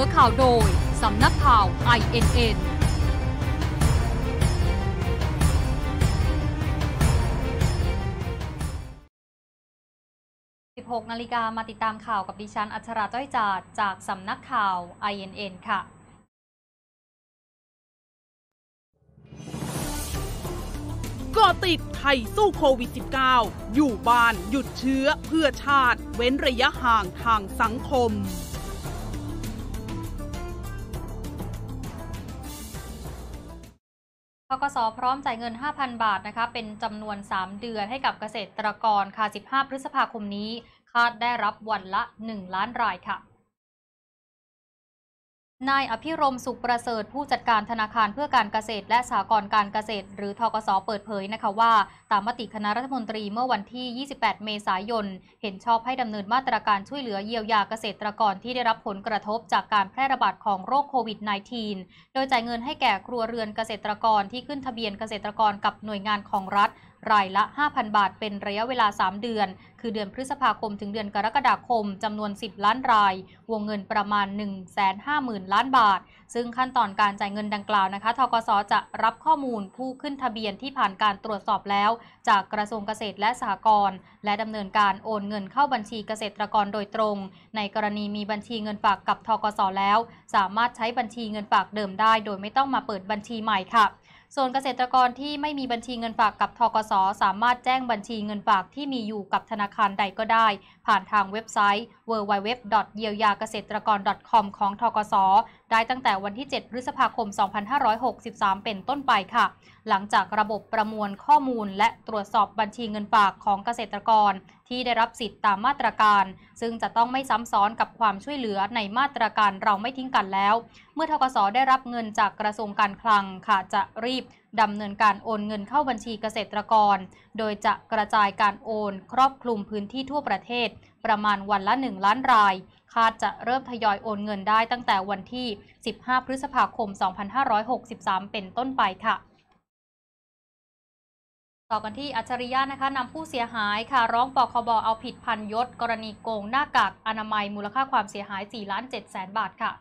ข่าวโดยสำนักข่าว INN 16 นาฬิกามาติดตามข่าวกับดิฉันอัชราจ้อยจาดจากสำนักข่าว INN ค่ะก็ติดไทยสู้โควิด -19 อยู่บ้านหยุดเชื้อเพื่อชาติเว้นระยะห่างทางสังคมธกส.พร้อมจ่ายเงิน 5,000 บาทนะคะเป็นจำนวน 3 เดือนให้กับเกษตรกรค่ะ 15 พฤษภาคมนี้คาดได้รับวันละ 1 ล้านรายค่ะนายอภิรมย์สุขประเสริฐผู้จัดการธนาคารเพื่อการเกษตรและสหกรณ์การเกษตรหรือธกส.เปิดเผยนะคะว่าตามมติคณะรัฐมนตรีเมื่อวันที่ 28 เมษายนเห็นชอบให้ดำเนินมาตรการช่วยเหลือเยียวยาเกษตรกรที่ได้รับผลกระทบจากการแพร่ระบาดของโรคโควิด -19 โดยจ่ายเงินให้แก่ครัวเรือนเกษตรกรที่ขึ้นทะเบียนเกษตรกรกับหน่วยงานของรัฐรายละ 5,000 บาทเป็นระยะเวลา 3 เดือนคือเดือนพฤษภาคมถึงเดือนกรกฎาคมจำนวน 10 ล้านรายวงเงินประมาณ 150,000 ล้านบาทซึ่งขั้นตอนการจ่ายเงินดังกล่าวนะคะธกส.จะรับข้อมูลผู้ขึ้นทะเบียนที่ผ่านการตรวจสอบแล้วจากกระทรวงเกษตรและสหกรณ์และดำเนินการโอนเงินเข้าบัญชีเกษตรกรโดยตรงในกรณีมีบัญชีเงินฝากกับธกส.แล้วสามารถใช้บัญชีเงินฝากเดิมได้โดยไม่ต้องมาเปิดบัญชีใหม่ค่ะส่วนเกษตรกรที่ไม่มีบัญชีเงินฝากกับธกส.สามารถแจ้งบัญชีเงินฝากที่มีอยู่กับธนาคารใดก็ได้ผ่านทางเว็บไซต์ www.yeoyagasetragor.com ของธกส.ได้ตั้งแต่วันที่ 7 พฤษภาคม 2563 เป็นต้นไปค่ะหลังจากระบบประมวลข้อมูลและตรวจสอบบัญชีเงินฝากของเกษตรกรที่ได้รับสิทธิ์ตามมาตรการซึ่งจะต้องไม่ซ้ำซ้อนกับความช่วยเหลือในมาตรการเราไม่ทิ้งกันแล้วเมื่อธกส.ได้รับเงินจากกระทรวงการคลังค่ะจะรีบดำเนินการโอนเงินเข้าบัญชีเกษตรกรโดยจะกระจายการโอนครอบคลุมพื้นที่ทั่วประเทศประมาณวันละ 1 ล้านรายคาดจะเริ่มทยอยโอนเงินได้ตั้งแต่วันที่ 15 พฤษภาคม 2563 เป็นต้นไปค่ะต่อกันที่อัจฉริยะนะคะนำผู้เสียหายค่ะร้องปคบ.เอาผิดพันยศกรณีโกงหน้ากากอนามัยมูลค่าความเสียหาย 4,700,000 บาทค่ะ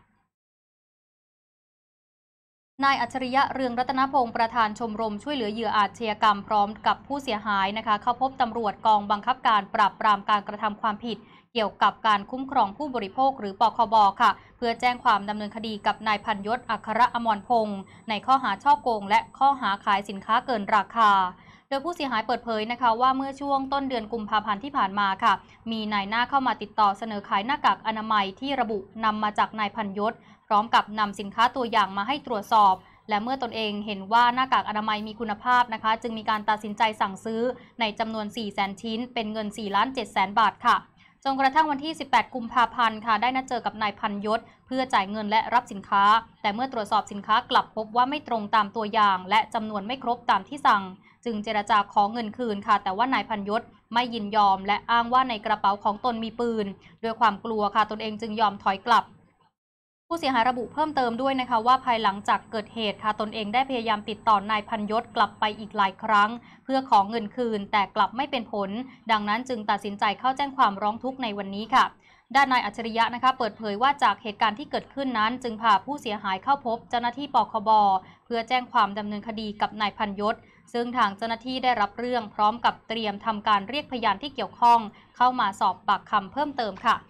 นายอัจฉริยะเรืองรัตนพงศ์ประธานชมรมช่วยเหลือเหยื่ออาชญากรรมพร้อมกับผู้เสียหายนะคะเข้าพบตำรวจกองบังคับการปราบปรามการกระทำความผิดเกี่ยวกับการคุ้มครองผู้บริโภคหรือปคบ.ค่ะเพื่อแจ้งความดำเนินคดีกับนายพันยศอัครอมรพงศ์ในข้อหาฉ้อโกงและข้อหาขายสินค้าเกินราคาโดยผู้เสียหายเปิดเผยนะคะว่าเมื่อช่วงต้นเดือนกุมภาพันธ์ที่ผ่านมาค่ะมีนายหน้าเข้ามาติดต่อเสนอขายหน้ากากอนามัยที่ระบุนำมาจากนายพันยศพร้อมกับนำสินค้าตัวอย่างมาให้ตรวจสอบและเมื่อตนเองเห็นว่าหน้ากากอนามัยมีคุณภาพนะคะจึงมีการตัดสินใจสั่งซื้อในจำนวน 400,000 ชิ้นเป็นเงิน 4,700,000 บาทค่ะจนกระทั่งวันที่ 18 กุมภาพันธ์ค่ะได้นัดเจอกับนายพันยศเพื่อจ่ายเงินและรับสินค้าแต่เมื่อตรวจสอบสินค้ากลับพบว่าไม่ตรงตามตัวอย่างและจำนวนไม่ครบตามที่สั่งจึงเจรจาขอเงินคืนค่ะแต่ว่านายพันยศไม่ยินยอมและอ้างว่าในกระเป๋าของตนมีปืนด้วยความกลัวค่ะตนเองจึงยอมถอยกลับผู้เสียหายระบุเพิ่มเติมด้วยนะคะว่าภายหลังจากเกิดเหตุค่ะตนเองได้พยายามติดต่อนายพันยศกลับไปอีกหลายครั้งเพื่อขอเงินคืนแต่กลับไม่เป็นผลดังนั้นจึงตัดสินใจเข้าแจ้งความร้องทุกข์ในวันนี้ค่ะด้านนายอัจฉริยะนะคะเปิดเผยว่าจากเหตุการณ์ที่เกิดขึ้นนั้นจึงพาผู้เสียหายเข้าพบเจ้าหน้าที่ปคบ.เพื่อแจ้งความดำเนินคดีกับนายพันยศซึ่งทางเจ้าหน้าที่ได้รับเรื่องพร้อมกับเตรียมทำการเรียกพยานที่เกี่ยวข้องเข้ามาสอบปากคำเพิ่มเติมค่ะ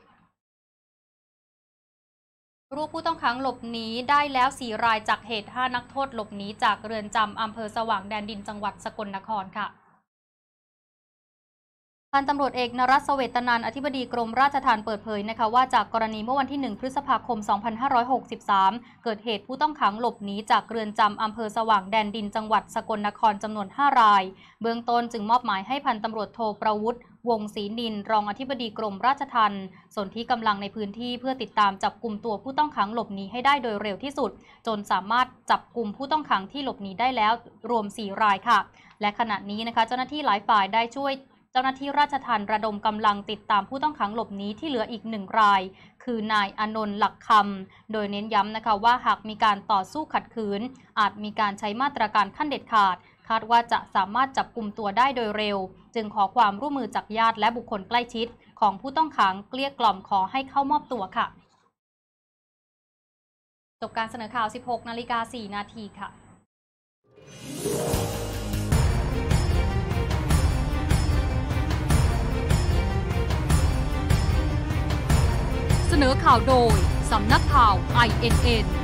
รู้ผู้ต้องขังหลบหนีได้แล้ว 4 รายจากเหตุ 5 นักโทษหลบหนีจากเรือนจำอำเภอสว่างแดนดินจังหวัดสกลนครค่ะพันตำรวจเอกนรัสเสวตนันท์อธิบดีกรมราชทัณฑ์เปิดเผยนะคะว่าจากกรณีเมื่อวันที่ 1 พฤษภาคม 2563 เกิดเหตุผู้ต้องขังหลบหนีจากเรือนจำอำเภอสว่างแดนดินจังหวัดสกลนครจำนวน 5 รายเบื้องต้นจึงมอบหมายให้พันตำรวจโทประวุฒิวงศรีนินรองอธิบดีกรมราชทัณฑ์ส่วนที่กำลังในพื้นที่เพื่อติดตามจับกลุ่มตัวผู้ต้องขังหลบหนีให้ได้โดยเร็วที่สุดจนสามารถจับกลุ่มผู้ต้องขังที่หลบหนีได้แล้วรวม 4 รายค่ะและขณะนี้นะคะเจ้าหน้าที่หลายฝ่ายได้ช่วยเจ้าหน้าที่ราชทัณฑ์ระดมกำลังติดตามผู้ต้องขังหลบหนีที่เหลืออีก 1 รายคือนายอนนท์หลักคำโดยเน้นย้ำนะคะว่าหากมีการต่อสู้ขัดขืนอาจมีการใช้มาตรการขั้นเด็ดขาดคาดว่าจะสามารถจับกลุ่มตัวได้โดยเร็วจึงขอความร่วมมือจากญาติและบุคคลใกล้ชิดของผู้ต้องขังเกลี้ยกล่อมขอให้เข้ามอบตัวค่ะจบการเสนอข่าว 16:04 นาทีค่ะเสนอข่าวโดยสำนักข่าว INN